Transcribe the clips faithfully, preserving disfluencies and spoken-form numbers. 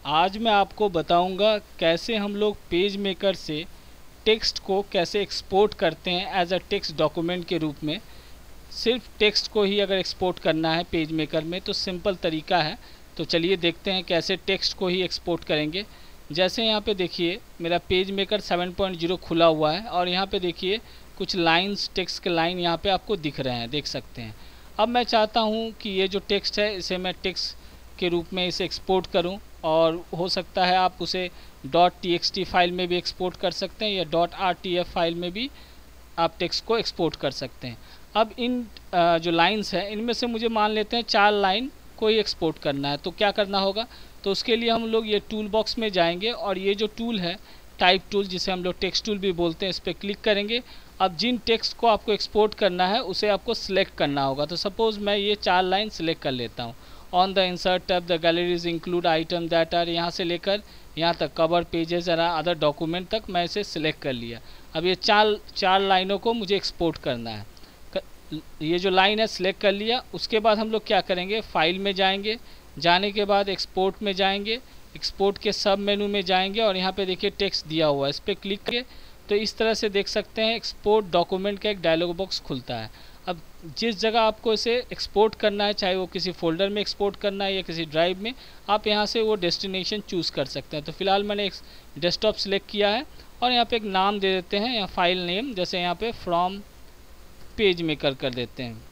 आज मैं आपको बताऊंगा कैसे हम लोग पेज मेकर से टेक्स्ट को कैसे एक्सपोर्ट करते हैं एज अ टेक्स्ट डॉक्यूमेंट के रूप में। सिर्फ टेक्स्ट को ही अगर एक्सपोर्ट करना है पेज मेकर में तो सिंपल तरीका है। तो चलिए देखते हैं कैसे टेक्स्ट को ही एक्सपोर्ट करेंगे। जैसे यहाँ पे देखिए मेरा page maker seven point zero खुला हुआ है और यहाँ पे देखिए कुछ लाइंस टेक्स्ट के लाइन यहाँ पे आपको दिख रहे हैं, देख सकते हैं। अब मैं चाहता हूँ कि ये जो टेक्स्ट है इसे मैं टेक्स्ट के रूप में इसे एक्सपोर्ट करूँ, और हो सकता है आप उसे dot T X T file में भी एक्सपोर्ट कर सकते हैं या dot R T F file में भी आप टेक्स्ट को एक्सपोर्ट कर सकते हैं। अब इन जो लाइंस हैं इनमें से मुझे मान लेते हैं चार लाइन को ही एक्सपोर्ट करना है, तो क्या करना होगा, तो उसके लिए हम लोग ये टूल बॉक्स में जाएंगे और ये जो टूल है टाइप टूल, जिसे हम लोग टेक्स्ट टूल भी बोलते हैं, इस पर क्लिक करेंगे। अब जिन टेक्स्ट को आपको एक्सपोर्ट करना है उसे आपको सिलेक्ट करना होगा। तो सपोज़ मैं ये चार लाइन सिलेक्ट कर लेता हूँ। On the insert tab the galleries include item that are, यहाँ से लेकर यहाँ तक cover pages and other document तक मैं इसे सिलेक्ट कर लिया। अब ये चार चार लाइनों को मुझे एक्सपोर्ट करना है। ये जो लाइन है सिलेक्ट कर लिया। उसके बाद हम लोग क्या करेंगे, फाइल में जाएंगे, जाने के बाद एक्सपोर्ट में जाएंगे, एक्सपोर्ट के सब मेनू में जाएंगे और यहाँ पे देखिए टेक्स्ट दिया हुआ है, इस पर क्लिक करें तो इस तरह से देख सकते हैं एक्सपोर्ट डॉक्यूमेंट का एक डायलॉग बॉक्स खुलता है। अब जिस जगह आपको इसे एक्सपोर्ट करना है, चाहे वो किसी फोल्डर में एक्सपोर्ट करना है या किसी ड्राइव में, आप यहाँ से वो डेस्टिनेशन चूज़ कर सकते हैं। तो फिलहाल मैंने एक डेस्कटॉप सिलेक्ट किया है और यहाँ पे एक नाम दे देते हैं, यहाँ फाइल नेम, जैसे यहाँ पे फ्रॉम पेज मेकर कर देते हैं,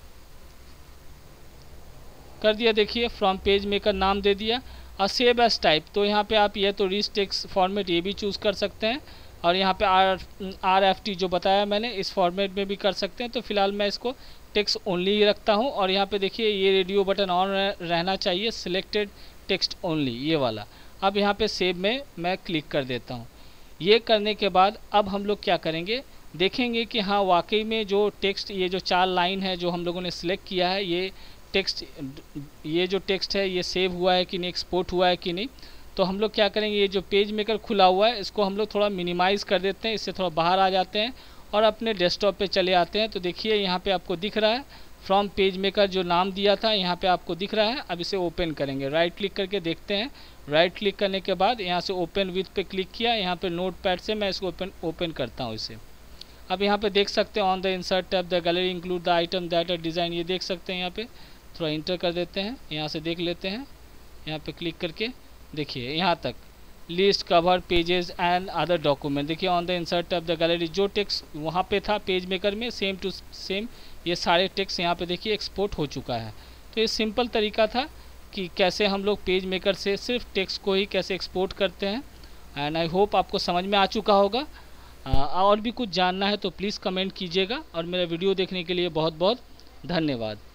कर दिया। देखिए फ्रॉम पेज मेकर नाम दे दिया। और सेव एज टाइप, तो यहाँ पे आप ये तो रिच टेक्स्ट फॉर्मेट ये भी चूज़ कर सकते हैं और यहाँ पे आर आर एफ टी जो बताया मैंने इस फॉर्मेट में भी कर सकते हैं। तो फिलहाल मैं इसको टेक्स्ट ओनली ही रखता हूँ और यहाँ पे देखिए ये रेडियो बटन ऑन रहना चाहिए, सिलेक्टेड टेक्स्ट ओनली, ये वाला। अब यहाँ पे सेव में मैं क्लिक कर देता हूँ। ये करने के बाद अब हम लोग क्या करेंगे, देखेंगे कि हाँ वाकई में जो टेक्स्ट, ये जो चार लाइन है जो हम लोगों ने सिलेक्ट किया है, ये टेक्स्ट ये जो टेक्स्ट है ये सेव हुआ है कि नहीं, एक्सपोर्ट हुआ है कि नहीं। तो हम लोग क्या करेंगे, ये जो पेज मेकर खुला हुआ है इसको हम लोग थोड़ा मिनिमाइज़ कर देते हैं, इससे थोड़ा बाहर आ जाते हैं और अपने डेस्कटॉप पे चले आते हैं। तो देखिए यहाँ पे आपको दिख रहा है फ्रॉम पेज मेकर जो नाम दिया था यहाँ पे आपको दिख रहा है। अब इसे ओपन करेंगे, राइट क्लिक करके देखते हैं। राइट क्लिक करने के बाद यहाँ से ओपन विथ पे क्लिक किया, यहाँ पे नोट पैड से मैं इसको ओपन ओपन करता हूँ इसे। अब यहाँ पे देख सकते हैं on the insert tab the gallery include the item that are design, ये देख सकते हैं। यहाँ पे थोड़ा इंटर कर देते हैं, यहाँ से देख लेते हैं। यहाँ पे क्लिक करके देखिए यहाँ तक list cover pages and other document, देखिए on the insert tab the gallery जो टेक्स्ट वहाँ पे था पेज मेकर में सेम टू सेम ये सारे टेक्स्ट यहाँ पे देखिए एक्सपोर्ट हो चुका है। तो ये सिंपल तरीका था कि कैसे हम लोग पेज मेकर से सिर्फ टेक्स्ट को ही कैसे एक्सपोर्ट करते हैं। एंड आई होप आपको समझ में आ चुका होगा। आ, और भी कुछ जानना है तो प्लीज़ कमेंट कीजिएगा और मेरा वीडियो देखने के लिए बहुत बहुत धन्यवाद।